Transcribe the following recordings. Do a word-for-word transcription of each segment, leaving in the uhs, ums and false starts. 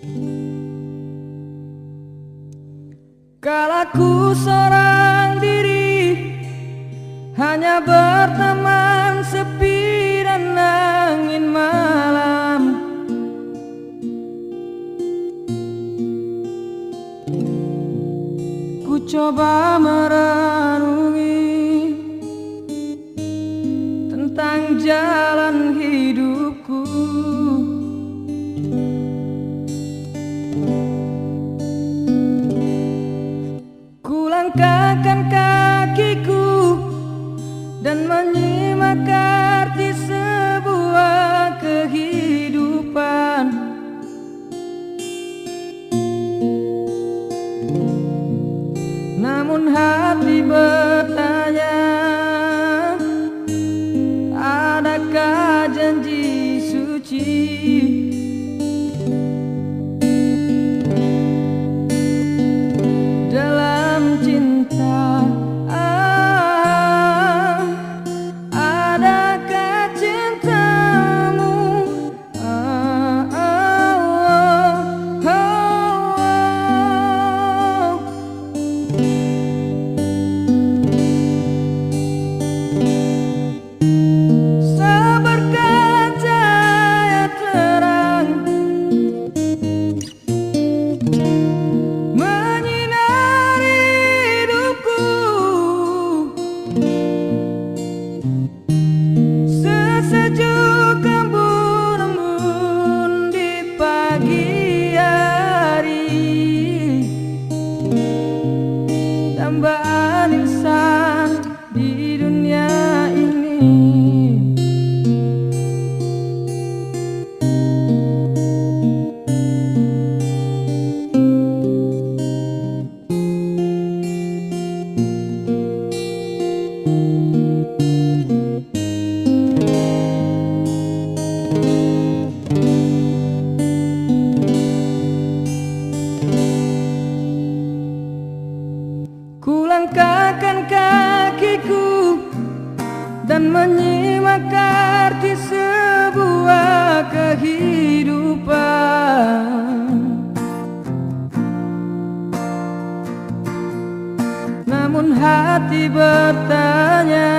Kalaku seorang diri, hanya berteman sepi dan angin malam. Ku coba merenungi tentang jalan hidupku. Ku langkahkan kakiku dan menyimak arti sebuah kehidupan. Namun hati bertanya, adakah janji suci? Dalam cinta, ah, adakah cintamu? Ah, ah, oh, oh, oh. Seberkas cahaya terang menyinari hidupku, sesejuk embun-embun di pagi hari, dambaan insan di dunia ini. Ku langkahkan kakiku dan menyimak arti sebuah kehidupan. Namun hati bertanya,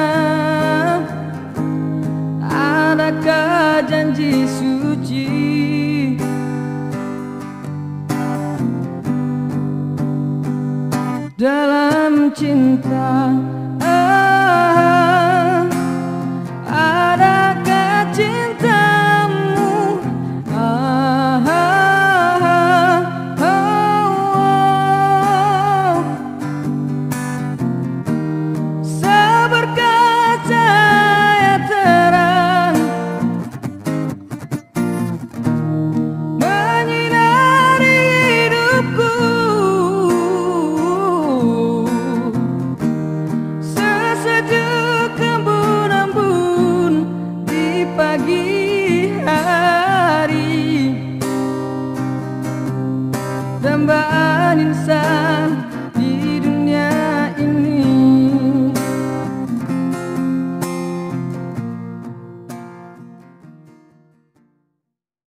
adakah janji suci? Dalam cinta, ah, adakah cintamu? Ah, ah, oh, oh. Seberkas cahaya terang menyinari hidupku, sesejuk embun-embun di pagi hari, dambaan insan